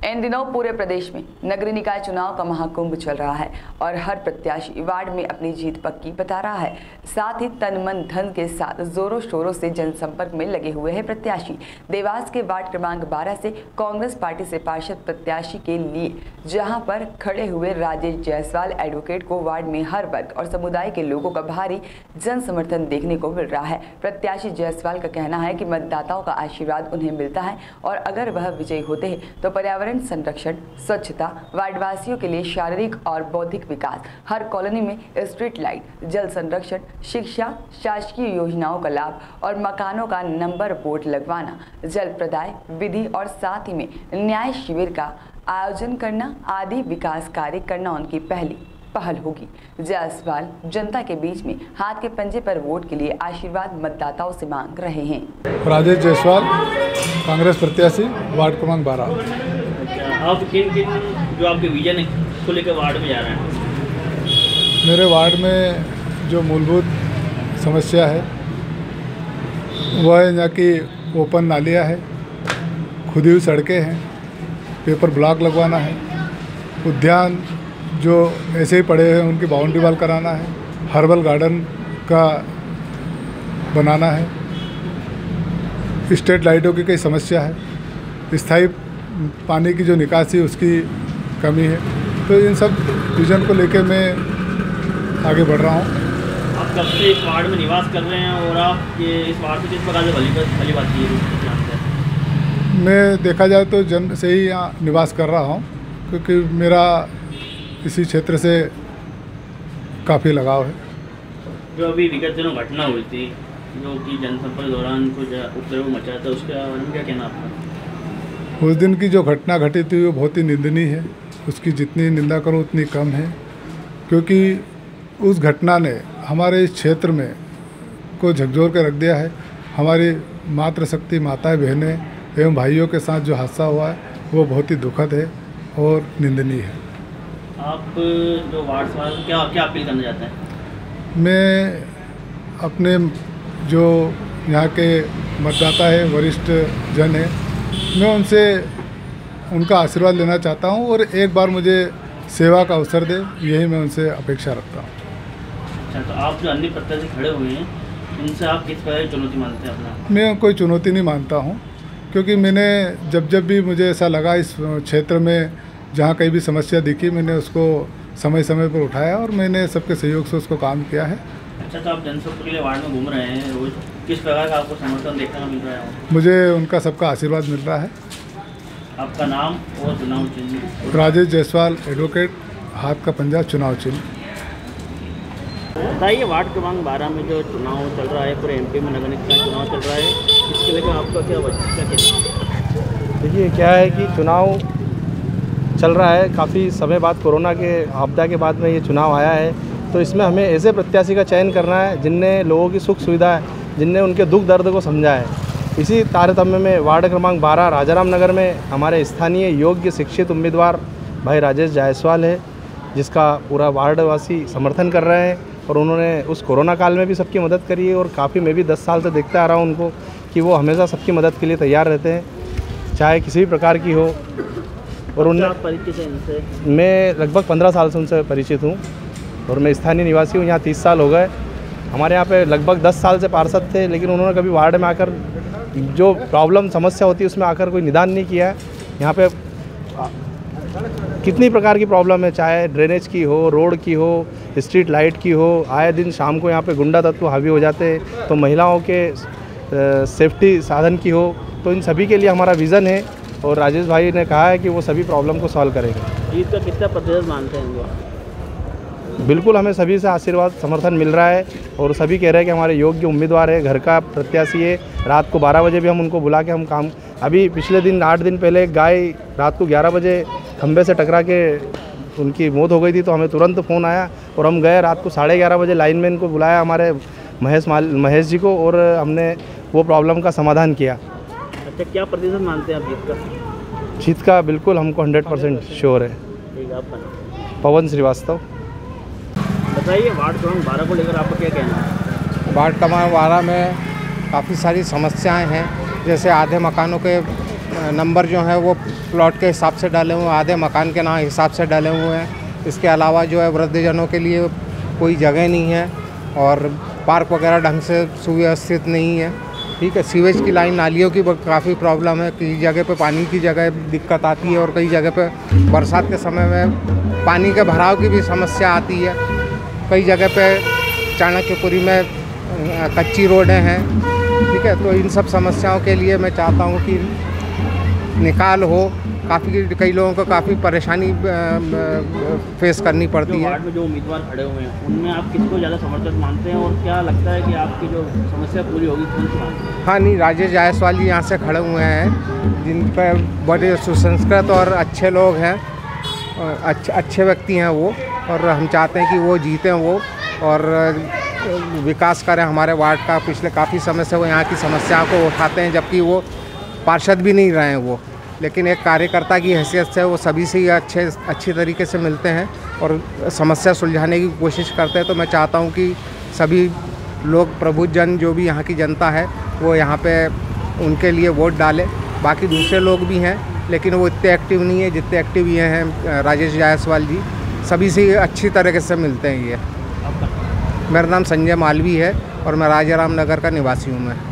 इन दिनों पूरे प्रदेश में नगरीय निकाय चुनाव का महाकुंभ चल रहा है और हर प्रत्याशी वार्ड में अपनी जीत पक्की बता रहा है। साथ ही तन मन धन के साथ जोरों शोरों से जनसंपर्क में लगे हुए हैं प्रत्याशी। देवास के वार्ड क्रमांक 12 से कांग्रेस पार्टी से पार्षद प्रत्याशी के लिए जहां पर खड़े हुए राजेश जायसवाल एडवोकेट को वार्ड में हर वर्ग और समुदाय के लोगों का भारी जन समर्थन देखने को मिल रहा है। प्रत्याशी जायसवाल का कहना है कि मतदाताओं का आशीर्वाद उन्हें मिलता है और अगर वह विजयी होते हैं तो पर्यावरण संरक्षण, स्वच्छता, वार्डवासियों के लिए शारीरिक और बौद्धिक विकास, हर कॉलोनी में स्ट्रीट लाइट, जल संरक्षण, शिक्षा, शासकीय योजनाओं का लाभ और मकानों का नंबर बोर्ड लगवाना, जल प्रदाय विधि और साथ ही में न्याय शिविर का आयोजन करना आदि विकास कार्य करना उनकी पहली पहल होगी। जायसवाल जनता के बीच में हाथ के पंजे पर वोट के लिए आशीर्वाद मतदाताओं से मांग रहे हैं। राजेश जायसवाल, कांग्रेस प्रत्याशी, वार्ड क्रमांक 12। आप किन जो आपके विजन को लेकर वार्ड में जा रहे हैं? मेरे वार्ड में जो मूलभूत समस्या है वह है यहाँ की ओपन नालियाँ है, खुदी हुई सड़कें हैं, पेपर ब्लॉक लगवाना है, उद्यान जो ऐसे ही पड़े हैं उनकी बाउंड्री वाल कराना है, हर्बल गार्डन का बनाना है, स्ट्रीट लाइटों की कई समस्या है, स्थायी पानी की जो निकासी उसकी कमी है। तो इन सब विजन को लेकर मैं आगे बढ़ रहा हूँ। आप कब से इस वार्ड में निवास कर रहे हैं और आप ये इस वार्ड से किस प्रकार से भली बात है? मैं देखा जाए तो जन्म से ही यहाँ निवास कर रहा हूँ क्योंकि मेरा इसी क्षेत्र से काफ़ी लगाव है। जो अभी विगत दिनों घटना हुई थी जो कि जनसंपर्क दौरान कुछ उपद्रव मचा था, उसका बारे में क्या कहना आपका? उस दिन की जो घटना घटी थी वो बहुत ही निंदनीय है। उसकी जितनी निंदा करो उतनी कम है क्योंकि उस घटना ने हमारे इस क्षेत्र में को झकझोर कर रख दिया है। हमारी मातृशक्ति माताएं बहनें एवं भाइयों के साथ जो हादसा हुआ है वो बहुत ही दुखद है और निंदनीय है। आप जो वार्ड सभा क्या क्या अपील करना चाहते हैं? मैं अपने जो यहाँ के मतदाता है, वरिष्ठ जन है, मैं उनसे उनका आशीर्वाद लेना चाहता हूँ और एक बार मुझे सेवा का अवसर दे, यही मैं उनसे अपेक्षा रखता हूँ। अच्छा, तो आप जो अन्य प्रत्याशी खड़े हुए हैं उनसे आप किस प्रकार की चुनौती मानते हैं अपना? मैं कोई चुनौती नहीं मानता हूँ क्योंकि मैंने जब भी मुझे ऐसा लगा इस क्षेत्र में जहाँ कहीं भी समस्या दिखी मैंने उसको समय समय पर उठाया और मैंने सबके सहयोग से उसको काम किया है। अच्छा, तो आप जनसंपर्क के लिए वार्ड में घूम रहे हैं रोज, किस प्रकार का आपको समर्थन देखने को मिल रहा है? मुझे उनका सबका आशीर्वाद मिल रहा है। आपका नाम और चुनाव चिन्ह? राजेश जायसवाल एडवोकेट, हाथ का पंजा चुनाव चिन्ह। बताइए, वार्ड क्रमांक 12 में जो चुनाव चल रहा है, पूरे एमपी में नगर निकाय चुनाव चल रहा है, इसके लेकर आपका क्या कहना? देखिए, क्या है कि चुनाव चल रहा है, काफ़ी समय बाद कोरोना के आपदा के बाद में ये चुनाव आया है, तो इसमें हमें ऐसे प्रत्याशी का चयन करना है जिनने लोगों की सुख सुविधा, जिनने उनके दुख दर्द को समझा है। इसी तारतम्य में वार्ड क्रमांक 12 राजाराम नगर में हमारे स्थानीय योग्य शिक्षित उम्मीदवार भाई राजेश जायसवाल है, जिसका पूरा वार्डवासी समर्थन कर रहे हैं और उन्होंने उस कोरोना काल में भी सबकी मदद करी है और काफ़ी मैं भी 10 साल से देखता आ रहा हूँ उनको कि वो हमेशा सबकी मदद के लिए तैयार रहते हैं, चाहे किसी भी प्रकार की हो। और उनसे परिचित है इनसे? मैं लगभग 15 साल से उनसे परिचित हूँ और मैं स्थानीय निवासी हूँ, यहाँ 30 साल हो गए। हमारे यहाँ पे लगभग 10 साल से पार्षद थे, लेकिन उन्होंने कभी वार्ड में आकर जो प्रॉब्लम समस्या होती है उसमें आकर कोई निदान नहीं किया है। यहाँ पे कितनी प्रकार की प्रॉब्लम है, चाहे ड्रेनेज की हो, रोड की हो, स्ट्रीट लाइट की हो, आए दिन शाम को यहाँ पे गुंडा तत्व हावी हो जाते हैं, तो महिलाओं के सेफ्टी साधन की हो, तो इन सभी के लिए हमारा विज़न है और राजेश भाई ने कहा है कि वो सभी प्रॉब्लम को सॉल्व करेंगे। जीत का कितना प्रतिशत मानते हैं वो? बिल्कुल, हमें सभी से आशीर्वाद समर्थन मिल रहा है और सभी कह रहे हैं कि हमारे योग्य उम्मीदवार है, घर का प्रत्याशी है। रात को 12 बजे भी हम उनको बुला के हम काम, अभी पिछले दिन 8 दिन पहले गाय रात को 11 बजे खंभे से टकरा के उनकी मौत हो गई थी, तो हमें तुरंत फ़ोन आया और हम गए रात को 11:30 बजे, लाइनमैन को बुलाया हमारे महेश जी को, और हमने वो प्रॉब्लम का समाधान किया। अच्छा, क्या प्रतिशत मानते हैं आप जीत का? जीत का बिल्कुल हमको 100% श्योर है। ठीक है, आपका? पवन श्रीवास्तव। बताइए, वार्ड क्रमांक 12 को लेकर आपका क्या कहना है? वार्ड क्रमांक 12 में काफ़ी सारी समस्याएं हैं, जैसे आधे मकानों के नंबर जो है वो प्लॉट के हिसाब से डाले हुए हैं, आधे मकान के नाम हिसाब से डाले हुए हैं। इसके अलावा जो है वृद्धजनों के लिए कोई जगह नहीं है और पार्क वगैरह ढंग से सुव्यवस्थित नहीं है। ठीक है, सीवेज की लाइन, नालियों की काफ़ी प्रॉब्लम है। कई जगह पे पानी की जगह दिक्कत आती है और कई जगह पे बरसात के समय में पानी के भराव की भी समस्या आती है। कई जगह पे चाणक्यपुरी में कच्ची रोडें हैं। ठीक है, तो इन सब समस्याओं के लिए मैं चाहता हूँ कि निकाल हो। कई लोगों को काफ़ी परेशानी फेस करनी पड़ती है। वार्ड में जो उम्मीदवार खड़े हुए हैं उनमें आप किसको ज़्यादा समर्थक मानते हैं और क्या लगता है कि आपकी जो समस्या पूरी होगी कौन सी मानते हैं? हाँ नहीं, राजेश जायसवाल जी यहाँ से खड़े हुए हैं, जिन पर बड़े सुसंस्कृत और अच्छे लोग हैं, अच्छे व्यक्ति हैं वो, और हम चाहते हैं कि वो जीतें वो और विकास करें हमारे वार्ड का। पिछले काफ़ी समय से वो यहाँ की समस्याओं को उठाते हैं, जबकि वो पार्षद भी नहीं रहे हैं वो, लेकिन एक कार्यकर्ता की हैसियत से वो सभी से ही अच्छी तरीके से मिलते हैं और समस्या सुलझाने की कोशिश करते हैं। तो मैं चाहता हूँ कि सभी लोग, प्रबुद्धजन, जो भी यहाँ की जनता है, वो यहाँ पे उनके लिए वोट डालें। बाकी दूसरे लोग भी हैं लेकिन वो इतने एक्टिव नहीं है जितने एक्टिव ये हैं राजेश जायसवाल जी। सभी से अच्छी तरीके से मिलते हैं ये। मेरा नाम संजय मालवी है और मैं राजाराम नगर का निवासी हूँ मैं।